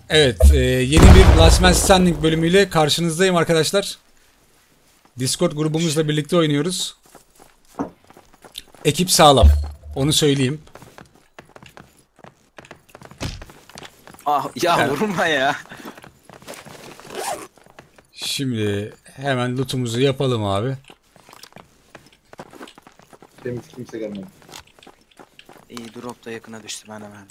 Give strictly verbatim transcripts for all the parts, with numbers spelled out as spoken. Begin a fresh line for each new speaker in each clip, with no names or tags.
Evet, e, yeni bir Last Man Standing bölümüyle karşınızdayım arkadaşlar. Discord grubumuzla birlikte oynuyoruz. Ekip sağlam, onu söyleyeyim.
Ah ya
Yani,
vurma ya.
şimdi hemen lootumuzu yapalım abi.
Temiz, kimse gelmedi.
İyi, drop da yakına düştü, ben hemen.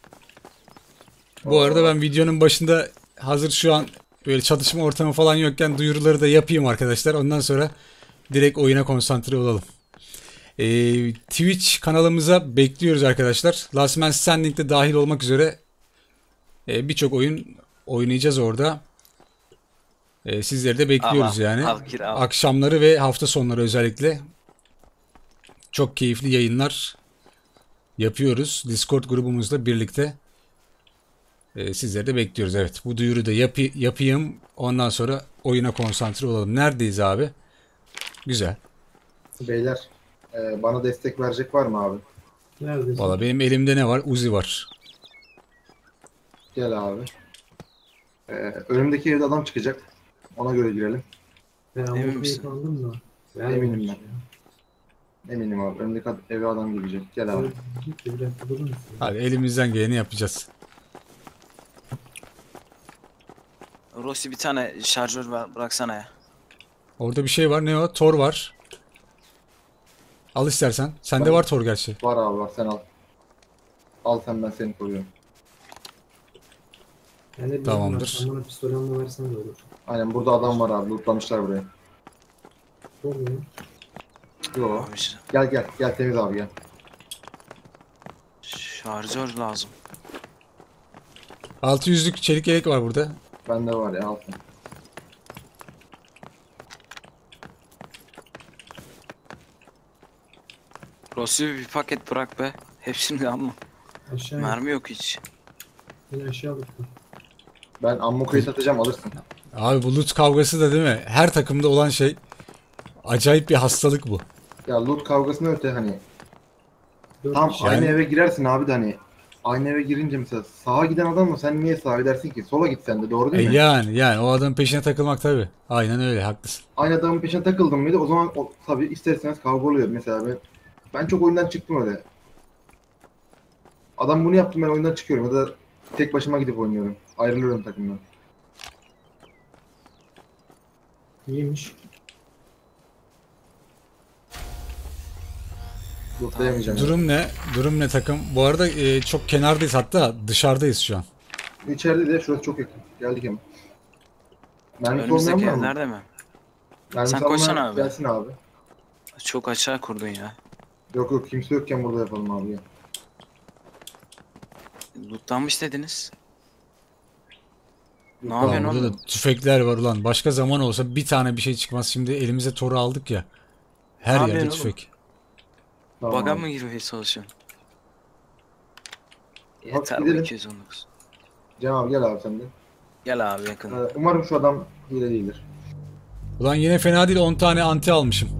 Bu arada ben videonun başında hazır şu an böyle çatışma ortamı falan yokken duyuruları da yapayım arkadaşlar. Ondan sonra direkt oyuna konsantre olalım. Ee, Twitch kanalımıza bekliyoruz arkadaşlar. Last Man Standing'de dahil olmak üzere e, birçok oyun oynayacağız orada. E, sizleri de bekliyoruz
Al,
yani.
al, gir, al.
Akşamları ve hafta sonları özellikle çok keyifli yayınlar yapıyoruz. Discord grubumuzla birlikte. E, sizleri de bekliyoruz. Evet, bu duyuru da yapı- yapayım. Ondan sonra oyuna konsantre olalım. Neredeyiz abi? Güzel.
Beyler, e, bana destek verecek var mı abi?
Neredesin?
Valla benim elimde ne var? Uzi var.
Gel abi. E, önümdeki evde adam çıkacak. Ona göre girelim.
Ben
Emin
Amerika'yı
misin?
kaldım da. Ben
Eminim
ya.
Eminim abi. Önümdeki ad- eve adam gelecek. Gel abi.
Git de bir dakika durur musun?
Hadi elimizden geleni yapacağız.
Rossi bir tane şarjör ver, bıraksana ya.
Orada bir şey var. Ne o? Tor var. Al istersen. Sende
Ben-
var Tor gerçi.
Var abi var, sen al. Al sen, ben seni koruyorum.
Ben de bir
Tamamdır.
Sen bana pistol alma versen de olur.
Aynen, burada adam var abi. Lootlamışlar burayı.
Sormuyor.
Yo.
Abi, ş-
Gel gel. Gel temiz abi gel.
şarjör lazım.
altı yüzlük çelik yelek var burada.
Bende var ya, al sen.
Rossi bir paket bırak be. Hepsini de alma.
Aşağı in.
Mermi yok hiç.
Beni aşağı alırsın.
Ben ammo kayıt atacağım, alırsın.
Abi bu loot kavgası da değil mi? Her takımda olan şey. Acayip bir hastalık bu.
Ya loot kavgasını öte hani.
Dört
Tam
kişi.
aynı
Yani-
eve girersin abi de hani. Aynı eve girince mesela sağa giden adam mı, sen niye sağa gidersin ki? Sola git sen de, doğru
E
değil mi?
yani yani o adamın peşine takılmak tabii. Aynen öyle, haklısın.
Aynı adamın peşine takıldım mıydı, o zaman o, tabii ister istemez kavga oluyor. Mesela ben ben çok oyundan çıktım öyle. Adam bunu yaptı, ben oyundan çıkıyorum ya da tek başıma gidip oynuyorum. Ayrılıyorum takımdan.
İyiymiş.
Lootlayamayacağım. yani.
Durum ne? Durum ne takım? Bu arada e, çok kenardayız, hatta dışarıdayız şu an.
İçeride de şurası çok yakın. Geldik hemen. Mermisi
Önümüzdeki
olmayan var mı?
evlerde mi?
Mermisi
Sen koşsana
olmayan
abi.
gelsin abi.
Çok aşağı kurdun ya.
Yok yok, kimse yokken burada yapalım abi ya.
Lootlanmış dediniz. Ne
Ulan
yapıyorsun
burada
oğlum?
da tüfekler var ulan. Başka zaman olsa bir tane bir şey çıkmaz. Şimdi elimize toru aldık ya. Her
Ne
yerde
yapıyorsun oğlum?
tüfek.
Tamam
Baga
abi.
mı girmeye çalışıyorsun?
Hadi
Yeter bu
gidelim.
iki yüz on dokuz.
Cem abi gel abi sen de.
Gel abi yakın.
Ee, umarım şu adam hile değildir.
Ulan yine fena değil, on tane anti almışım.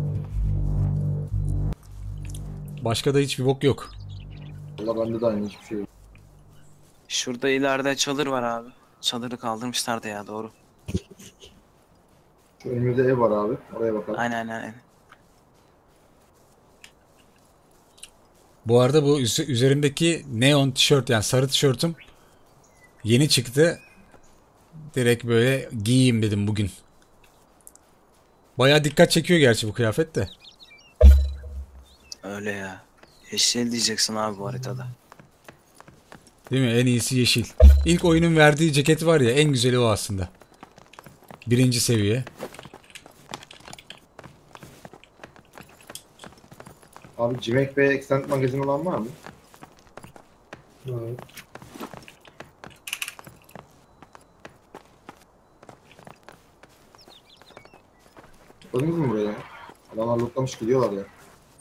Başka da hiçbir bok yok.
Valla bende de aynı, hiçbir şey yok.
Şurada ileride çadır var abi. Çadırı kaldırmışlardı ya, doğru.
Şu önümüzde ev var abi. Oraya bakalım.
Aynen aynen.
Bu arada bu üz- üzerimdeki neon tişört, yani sarı tişörtüm yeni çıktı. Direkt böyle giyeyim dedim bugün. Bayağı dikkat çekiyor gerçi bu kıyafet de.
Öyle ya. Yeşil diyeceksin abi bu haritada.
Değil mi? En iyisi yeşil. İlk oyunun verdiği ceket var ya, en güzeli o aslında. Birinci seviye.
Abi Cimek ve Extend magazin olan var mı?
Evet.
Bakınız mı buraya? Adamlar lootlamış gidiyorlar ya.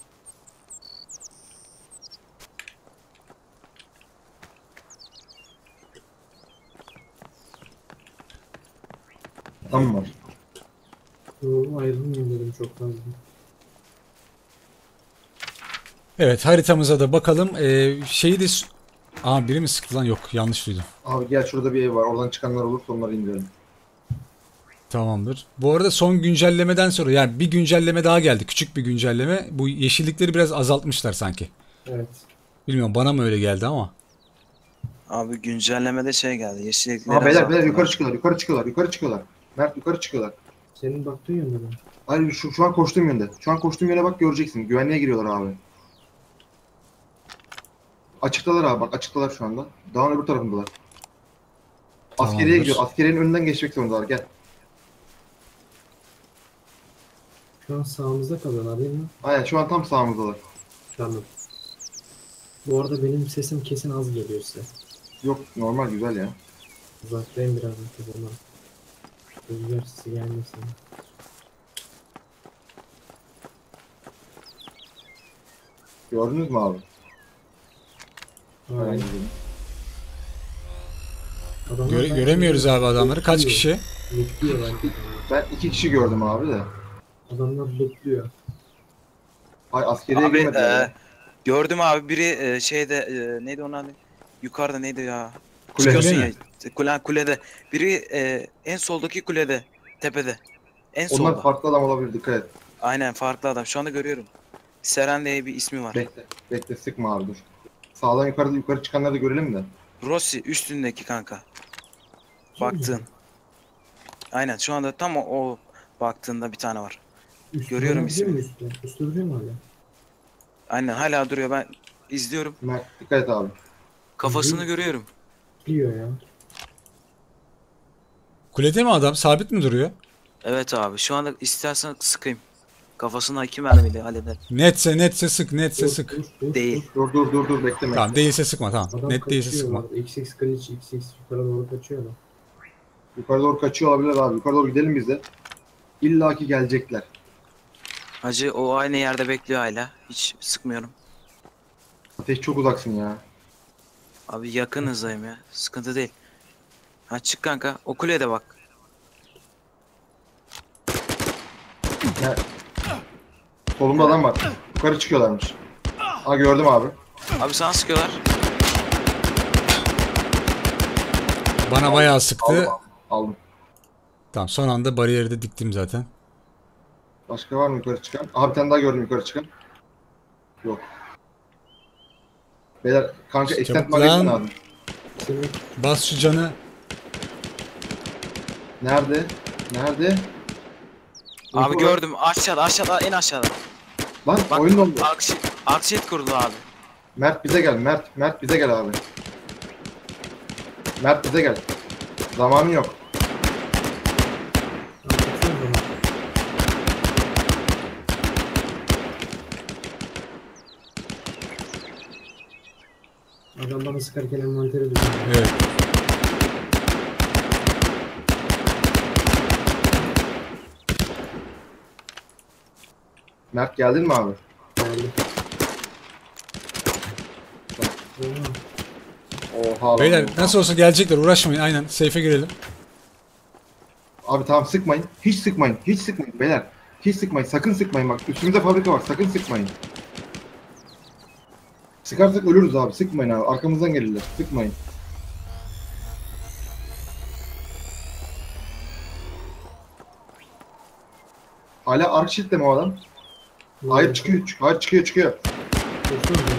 Adam mı var?
Yo, ayrılmayayım dedim çok fazla.
Evet, haritamıza da bakalım. Ee, şeyi de s- Aa biri mi sıktı lan? Yok, yanlış duydum.
Abi gel, şurada bir ev var. Oradan çıkanlar olursa onları indirelim.
Tamamdır. Bu arada son güncellemeden sonra yani bir güncelleme daha geldi. Küçük bir güncelleme. Bu yeşillikleri biraz azaltmışlar sanki.
Evet.
Bilmiyorum, bana mı öyle geldi ama.
Abi güncellemede şey geldi. Yeşillikleri
Aa beyler beyler
azalttılar.
yukarı çıkıyorlar, yukarı çıkıyorlar, yukarı çıkıyorlar. Mert yukarı çıkıyorlar.
Senin baktığın yönde mi?
Hayır şu, şu an koştuğum yönde. Şu an koştuğum yöne bak, göreceksin. Güvenliğe giriyorlar abi. Açıktalar abi, bak açıktalar şu anda. Dağın öbür tarafındalar. Askeriye
Tamamdır.
gidiyor. Askeriyenin önünden geçmek zorundalar. Gel.
Şu an sağımızda kalıyorlar değil mi?
Aynen şu an tam sağımızdalar.
Tamam. Bu arada benim sesim kesin az geliyor size.
Yok normal, güzel ya.
Uzaktayım biraz da zaman. Rüzgar sesi gelmesin.
Gördünüz mü abi?
Aynen.
Aynen.
Adamlar
Göre-
bence
göremiyoruz abi adamları. Kaç
lootluyor.
kişi?
Lootluyor bence adamlar.
Ben iki kişi gördüm abi de.
Adamlar lootluyor.
Ay askeriye
Abi
girmediler.
e,
ya.
gördüm abi biri e, şeyde e, neydi onun adı? Yukarıda neydi ya?
Kule.
Çıkıyorsun
Kule
ya. Kule, kulede. Biri e, en soldaki kulede. Tepede. En
Onlar
solda.
farklı adam olabilir, dikkat et.
Aynen farklı adam. Şu anda görüyorum. Seren diye bir ismi var.
Bekle. Bekle, sıkma abi, dur. Sağdan yukarıda yukarı çıkanları da görelim de.
Rossi üstündeki kanka. Baktığın. Aynen şu anda tam o, o baktığında bir tane var.
Üstü
Görüyorum
duruyor mu
ismini.
Üstü. Üstü duruyor mu hala?
Aynen hala duruyor, ben izliyorum.
Mert, dikkat et abi.
Kafasını
Hı.
görüyorum.
Biliyor ya.
Kulede mi adam? Sabit mi duruyor?
Evet abi şu anda istersen sıkayım. Kafasına iki mermiyle halleder.
Netse netse sık, netse
Dur,
sık.
dur, dur,
Değil.
dur.
Dur dur dur dur, bekle Mert.
Tamam, değilse sıkma, tamam.
Adam
Net değilse
kaçıyor
sıkma.
bu arada. X X Glitch, X X yukarı doğru kaçıyor da.
Yukarı doğru kaçıyor olabilir abi. Yukarı doğru gidelim biz de. İlla ki gelecekler.
Hacı o aynı yerde bekliyor hala. Hiç sıkmıyorum.
Ateş çok uzaksın ya.
Abi yakın hızdayım ya. Sıkıntı değil. Ha çık kanka. O kuleye de bak.
ya. Solumda adam var. Yukarı çıkıyorlarmış. Aa gördüm abi.
Abi sana sıkıyorlar.
Bana bayağı sıktı.
Aldım abi. Aldım.
Tamam, son anda bariyeri de diktim zaten.
Başka var mı yukarı çıkan? Aha bir tane daha gördüm yukarı çıkan. Yok. Beyler kanka
Çabuk
extend magazin
lan.
lazım.
Senin
Bas şu canı.
Nerede? Nerede?
Abi
Info-
gördüm. Aşağıda aşağıda en aşağıda.
Lan
Bak
oyun dondu.
akşi, akşiyet kurdu abi.
Mert bize gel. Mert. Mert bize gel abi. Mert bize gel. Zamanın yok.
anlatıyor bana. Adam bana sıkarken envanteri düzenliyor.
Evet.
Mert geldin mi abi?
Geldi. Oha.
Oha lan.
Beyler
oha.
nasıl olsa gelecekler, uğraşmayın, aynen safe'e girelim.
Abi tamam sıkmayın. Hiç sıkmayın. Hiç sıkmayın beyler. Hiç sıkmayın. Sakın sıkmayın bak. Üstümüzde fabrika var. Sakın sıkmayın. Sıkarsak ölürüz abi. Sıkmayın abi. Arkamızdan gelirler. Sıkmayın. Hala ark shift'te mi o adam? Hayır çıkıyor. çık- Hayır çıkıyor çıkıyor.
Dursun mu?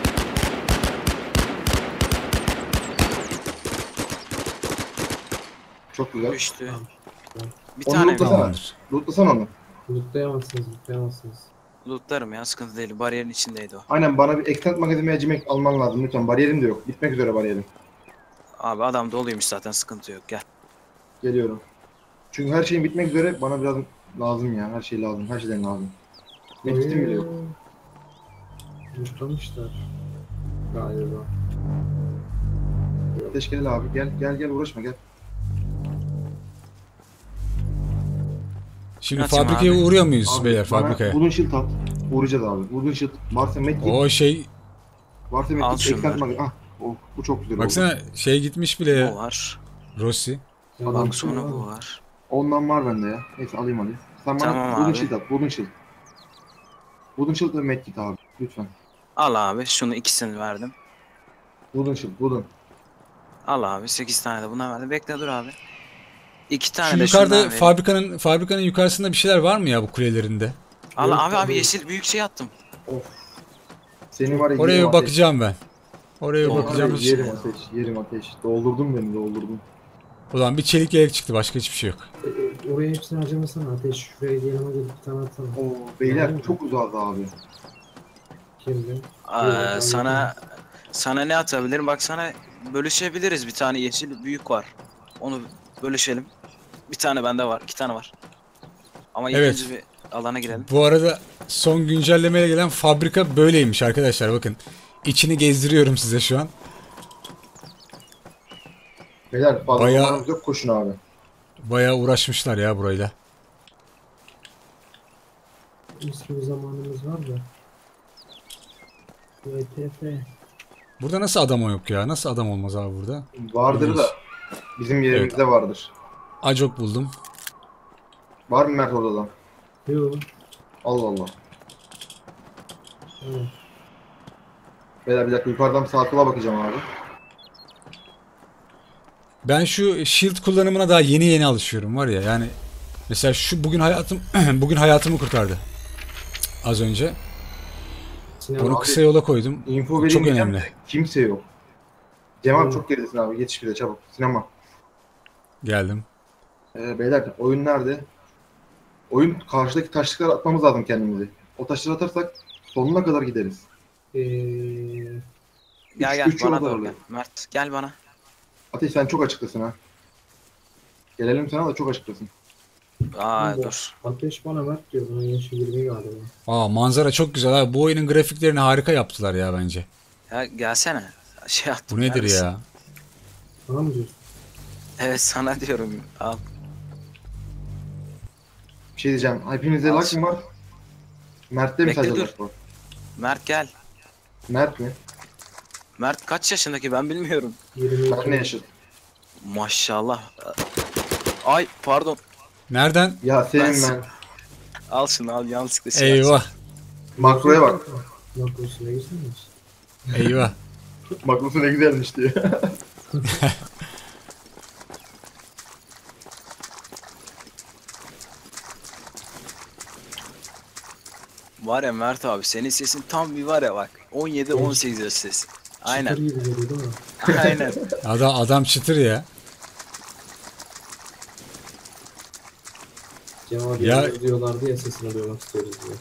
Çok güzel.
Düştü.
Tamam.
Bir
Onu
tane
lootlasana.
Tamamdır.
Lootlasana onu.
Lootlayamazsınız, lootlayamazsınız.
lootlarım ya, sıkıntı değil. Bariyerin içindeydi o.
Aynen bana bir extend magazin ve cimek alman lazım lütfen. Bariyerim de yok. Bitmek üzere bariyerim.
Abi adam doluymuş zaten, sıkıntı yok, gel.
Geliyorum. Çünkü her şeyin bitmek üzere, bana biraz lazım ya. Her şey lazım. Her şeyden lazım. Medkitim bile yok.
Lootlamışlar. Galiba.
Ateş gel abi. Gel gel gel, uğraşma gel.
Şimdi
Kaçayım
fabrikaya
abi.
uğruyor muyuz
Abi,
beyler,
bana
fabrikaya?
Wooden shield at. Uğrayacağız abi. Wooden shield. Varsa medkit.
O şey,
Varsa
Al
medkit.
şunları.
Extend magazin. Ah. Oh, bu çok güzel oldu.
baksana şey gitmiş bile
Bu
ya.
var.
Rossi.
Bak sonra bu var.
Ondan var bende ya. Neyse alayım alayım. Sen bana
Tamam
Wooden
abi.
shield at. Wooden shield. Wooden shield ve medkit abi. Lütfen.
Al abi şunu, ikisini verdim.
Wooden shield, wooden.
Al abi sekiz tane de bundan verdim. Bekle dur abi. iki tane
Şu
de şundan
yukarıda
vereyim.
fabrikanın fabrikanın yukarısında bir şeyler var mı ya bu kulelerinde?
Al
Yok,
abi abi
yok.
yeşil büyük şey attım.
Of. Senin var ya
Oraya
yerim
bir bakacağım ben. Oraya bir
Doğru.
bakacağım.
ateş. Yerim ateş, yerim ateş. Doldurdun beni, doldurdun.
Ulan bir çelik yelek çıktı, başka hiçbir şey yok.
E, e, oraya hepsini harcamasana Ateş. Şuraya yanıma gelip bir tane atsana.
Oo beyler çok uzağız abi.
Kimdi?
Aa, sana sana ne atabilirim? Bak sana bölüşebiliriz. Bir tane yeşil büyük var. Onu bölüşelim. Bir tane bende var. iki tane var. Ama ilk
Evet.
önce bir alana girelim.
Bu arada son güncellemeye gelen fabrika böyleymiş arkadaşlar, bakın. İçini gezdiriyorum size şu an.
Beyler fazla
Bayağı-
zamanımız yok, koşun abi.
Bayağı uğraşmışlar ya burayla.
Mis gibi zamanımız var da. V T F.
Burada nasıl adam yok ya? Nasıl adam olmaz abi burada?
Vardır
İlginç.
da bizim yerimizde vardır.
Acok buldum.
Var mı Mert orada da?
Yo.
Allah Allah.
Evet.
Beyler bir dakika yukarıdan sağa sola bakacağım abi.
Ben şu shield kullanımına daha yeni yeni alışıyorum var ya, yani mesela şu bugün hayatım bugün hayatımı kurtardı. Az önce.
Sinan
Bunu
abi,
kısa yola koydum.
Info
Bu
vereyim
çok
diyeceğim
önemli.
de kimse yok. Cem abi
Hı.
çok geridesin abi. Yetiş bir de çabuk. Sinema.
Geldim.
Ee, beyler oyun nerede? Oyun karşıdaki taşlıklara atmamız lazım kendimizi. O taşları atarsak sonuna kadar gideriz.
Eee
Gel
Üç-
gel
üç
bana
yol var
doğru
orada.
gel. Mert gel bana.
Ateş sen çok açıktasın ha. Gelelim sana da çok açıktasın.
Aa
Bu-
dur.
Ateş bana Mert diyor. Bunun yaşı yirmi galiba.
Aa, manzara çok güzel abi. Bu oyunun grafiklerini harika yaptılar ya bence.
Ya gelsene. Şey attım.
Bu nedir
neredesin?
ya?
Bana mı diyorsun?
Evet sana diyorum. Al.
Bir şey diyeceğim. Hepinizde
Al
lak
şunu.
mı var? Mert'te mi
Bekle,
sadece
dur.
lak var?
Mert gel.
Mert mi?
Mert kaç yaşındaki ben bilmiyorum.
yirmi
Ben ne yaşadım?
Maşallah. Ay pardon.
Nereden?
Ya senin
Ben-
ben.
Al şunu al yanlışlıkla şey
Eyvah.
Makroya bak.
Makrosuna girseniz.
Eyvah.
Makrosu ne güzelmiş diye.
Var ya Mert abi senin sesin tam bir var ya bak. on yedi on sekiz yaş sesi. Aynen.
Çıtır gibi geliyor değil mi?
Aynen.
Adam, adam çıtır ya.
Cem abi
Ya-
ya... diyorlardı ya sesini duymak istiyoruz diye.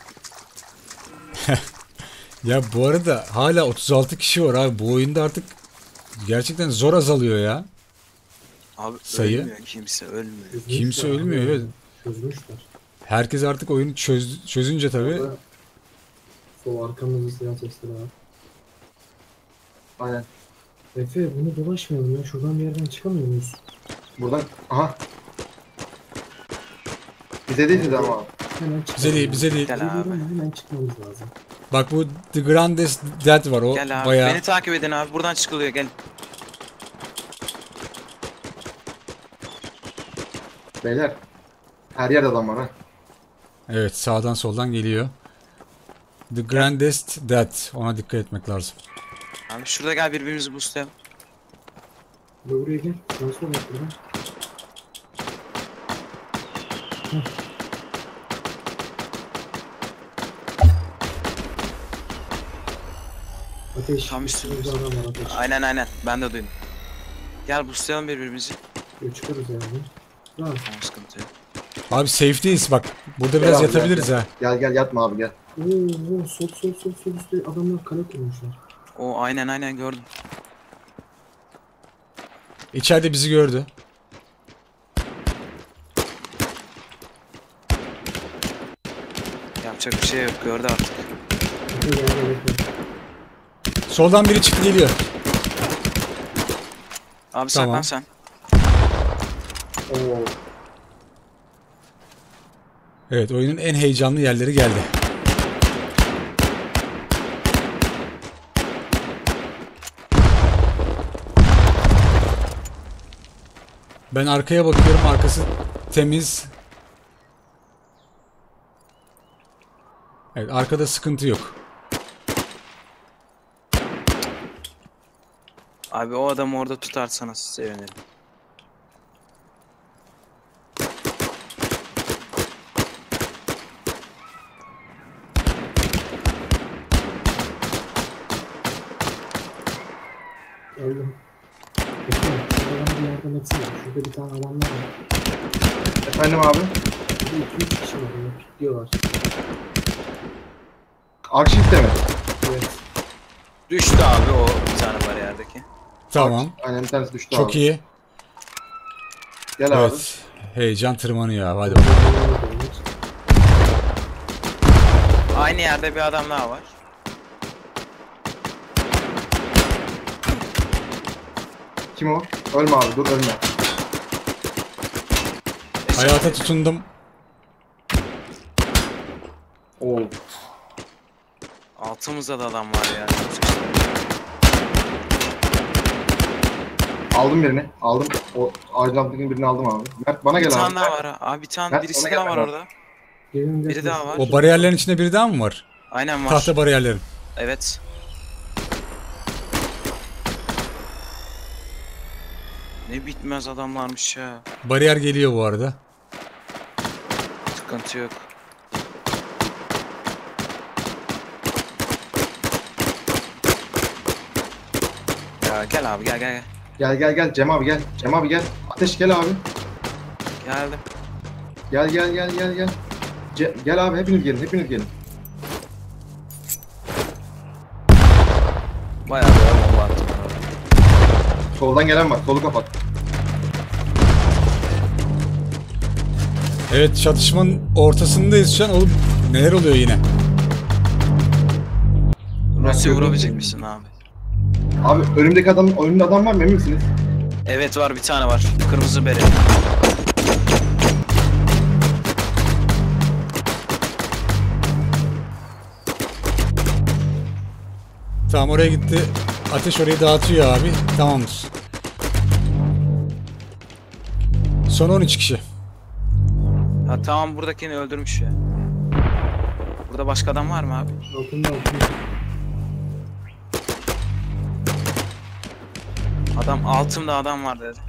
Ya bu arada hala otuz altı kişi var abi. Bu oyunda artık gerçekten zor azalıyor ya.
Abi
Sayı.
ölmüyor kimse ölmüyor.
Çözmüşler
Kimse
abi.
ölmüyor, evet.
Çözmüşler.
Herkes artık oyunu çöz, çözünce tabii.
Orada sol arkamızda silah sesleri var.
Aynen.
Efe bunu dolaşmayalım ya. Şuradan bir yerden çıkamıyor muyuz?
Buradan. Aha. Bize değil de ama.
Hemen çıkalım.
Bize değil,
ya.
bize değil.
Gel
Geliyorum
abi.
ama hemen çıkmamız lazım.
Bak bu The Grandest Dead var, o
Gel abi.
bayağı.
Beni takip edin abi. Buradan çıkılıyor gel.
Beyler. Her yerde adam var ha.
Evet, sağdan soldan geliyor. The Grandest Dead, ona dikkat etmek lazım.
Abi şurada gel birbirimizi boostlayalım.
Ve buraya gel. Nasıl olur buradan? Heh. Ateş.
Tam
üstümüzde
üstümüzde.
adam var ateş.
Aynen aynen. Ben de duydum. Gel boostlayalım birbirimizi.
Böyle çıkarız yani. Tamam.
Tamam sıkıntı yok.
Abi safe'deyiz bak. Burada
Gel
biraz
abi,
yatabiliriz
gel,
ha.
Gel gel yatma abi gel.
Oo, oo, sol sol sol sol üstte adamlar kale kurmuşlar.
O aynen aynen gördüm.
İçeride bizi gördü.
Yapacak bir şey yok. Gördü artık.
Efe gel gel Efe.
Soldan biri çıktı geliyor.
Abi
Tamam.
saklan sen.
Oo.
Evet, oyunun en heyecanlı yerleri geldi. Ben arkaya bakıyorum, arkası temiz. Evet, arkada sıkıntı yok.
Abi o adamı orada tutarsanız sevinirim.
Öldüm. Bekle. Şuradan bir yardım etsene. Şurada bir tane adamlar var.
Efendim abi.
Burada iki üç kişi var. Bunu pikliyorlar.
Arşivde mi?
Evet.
Düştü abi o bir tane bariyerdeki.
Tamam.
Aynen bir tanesi düştü
Çok
abi.
iyi.
Gel abi.
Evet. Heyecan tırmanıyor abi. Hadi bakalım.
Aynı yerde bir adam daha var.
Kim o? Ölme abi dur ölme.
Hayata tutundum.
Oo.
Altımızda da adam var ya.
Aldım birini. Aldım. O ağacın altındaki birini aldım abi. Mert bana
Bir
gel
tane
abi.
daha var ha. Abi bir tane
Mert,
birisi
ona
daha
gel
var
bak.
orada.
Gelin
Biri daha var.
O bariyerlerin içinde biri daha mı var?
Aynen var.
Tahta bariyerlerin.
Evet. Ne bitmez adamlarmış ya.
Bariyer geliyor bu arada.
Sıkıntı yok. Ya gel abi gel gel gel.
Gel gel gel Cem abi gel. Cem abi gel. Ateş gel abi.
Geldim.
Gel gel gel gel gel. Ce- gel abi hepiniz gelin hepiniz gelin.
Bayağı bir bomba attım oraya.
Soldan gelen var. Solu kapat.
Evet, çatışmanın ortasındayız şu an. Oğlum neler oluyor yine?
Rusya'ya vurabilecek misin abi?
Abi önümdeki adam, önümde adam var mı emin misiniz?
Evet var bir tane var. Kırmızı bere.
Tamam, oraya gitti. Ateş orayı dağıtıyor abi. Tamamdır. Son on üç kişi.
Ha tamam buradakini öldürmüş ya. Burada başka adam var mı abi?
Altında altında.
Adam altımda adam var dedi.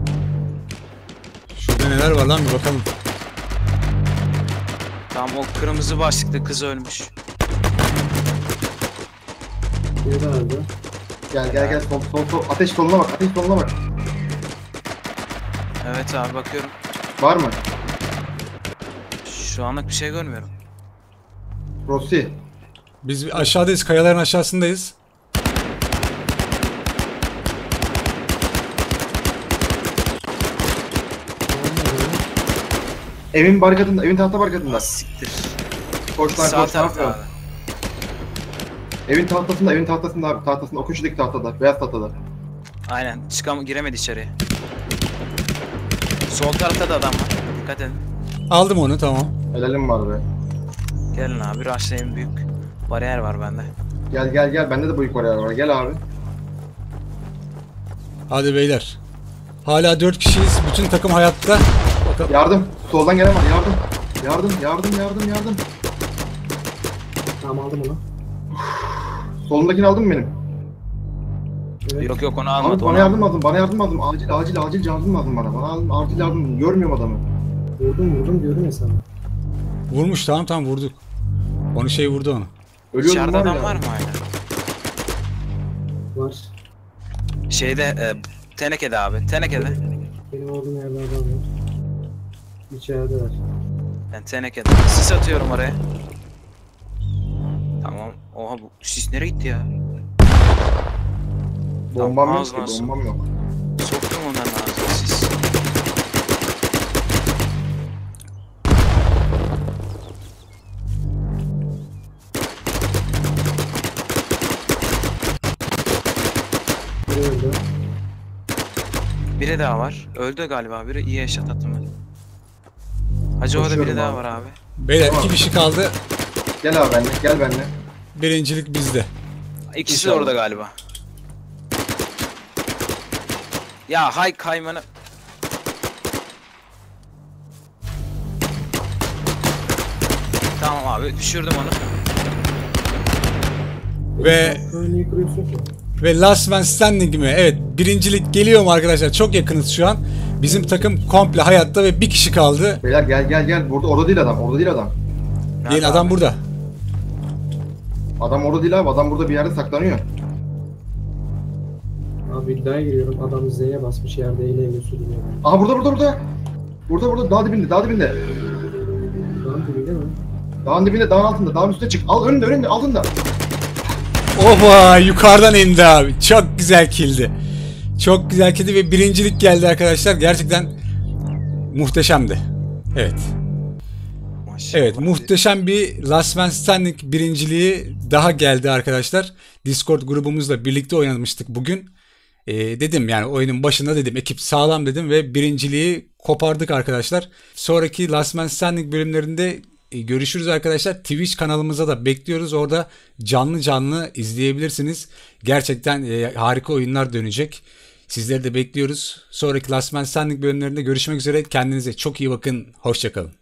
Şurada neler var lan, bir bakalım.
Tamam o kırmızı başlıklı kız ölmüş.
Biri daha öldü.
Gel gel gel sol sol sol. Ateş soluna bak. Ateş soluna bak.
Evet abi bakıyorum.
Var mı?
Şu anlık bir şey görmüyorum.
Rossi.
Biz aşağıdayız, kayaların aşağısındayız.
Evin barikatında, evin tahta barikatında.
Siktir.
Koş lan
Sağ
koş.
tarafta
lan.
abi.
Evin tahtasında, evin tahtasında abi. Tahtasında, o köşedeki tahtada. Beyaz tahtada.
Aynen çıkam giremedi içeriye. Sol tarafta da adam var. Dikkat edin.
Aldım onu, tamam.
Helalim var be.
Gelin abi rushlayın büyük. Bariyer var bende.
Gel gel gel. Bende de büyük bariyer var. Gel abi.
Hadi beyler. Hala dört kişiyiz. Bütün takım hayatta. Bakalım.
Yardım. Soldan gelen var. Yardım. Yardım, yardım, yardım, yardım.
Tamam aldım onu.
Solundakini aldın mı benim?
Evet.
Yok yok onu
Abi
almadı.
bana
Onu
yardım
almadı.
lazım. Bana yardım lazım. Acil, acil, acil yardım lazım bana. Bana al- acil yardım. Görmüyorum adamı.
Vurdum vurdum diyorum ya sana.
Vurmuş, tamam tamam vurduk. Onu şey vurdu onu.
Ölüyorum
İçeride
var
adam
ya.
var mı hala?
Var.
Şeyde e, tenekede abi. Tenekede.
Benim olduğum yerde adam var. İçerideler.
Ben tenekede. Sis atıyorum oraya. Tamam. Oha bu sis nereye gitti ya?
Bombam
Tamam,
yok
ağzına
ki.
sok.
Bombam yok.
Soktum onların ağzına sis.
Biri öldü.
Biri daha var. Öldü galiba biri. İyi eşat attım ben. Hacı orada
Koşuyorum
biri daha
abi.
var abi.
Beyler
Tamam.
iki kişi kaldı.
Gel abi benimle. Gel benimle.
Birincilik bizde.
İkisi de
İnşallah.
orada galiba. Ya hay kaymanı. Tamam abi düşürdüm onu.
Ve
Kalkanı niye kırıyorsun ki?
Ve Last Man Standing mi? Evet, birincilik geliyor mu arkadaşlar? Çok yakınız şu an. Bizim takım komple hayatta ve bir kişi kaldı.
Beyler gel gel gel. Burada orada değil adam. Orada değil adam.
Gelin,
Nerede
adam
abi?
burada.
Adam orada değil abi. Adam burada bir yerde saklanıyor.
Abi iddiaya giriyorum. Adam Z'ye basmış yerde eyle eyle sürünüyor.
Aha burada burada burada. Burada burada dağ dibinde dağ dibinde.
Lan dibinde mi?
Dağın dibinde dağın altında dağın üstüne çık. Al önünde önünde altında.
Oha, yukarıdan indi abi. Çok güzel killdi. Çok güzel killdi ve birincilik geldi arkadaşlar. Gerçekten muhteşemdi. Evet.
Maşallah.
Evet, muhteşem bir Last Man Standing birinciliği daha geldi arkadaşlar. Discord grubumuzla birlikte oynamıştık bugün. Ee, dedim yani oyunun başında dedim ekip sağlam dedim ve birinciliği kopardık arkadaşlar. Sonraki Last Man Standing bölümlerinde e, görüşürüz arkadaşlar. Twitch kanalımıza da bekliyoruz. Orada canlı canlı izleyebilirsiniz. Gerçekten e, harika oyunlar dönecek. Sizleri de bekliyoruz. Sonraki Last Man Standing bölümlerinde görüşmek üzere. Kendinize çok iyi bakın. Hoşça kalın.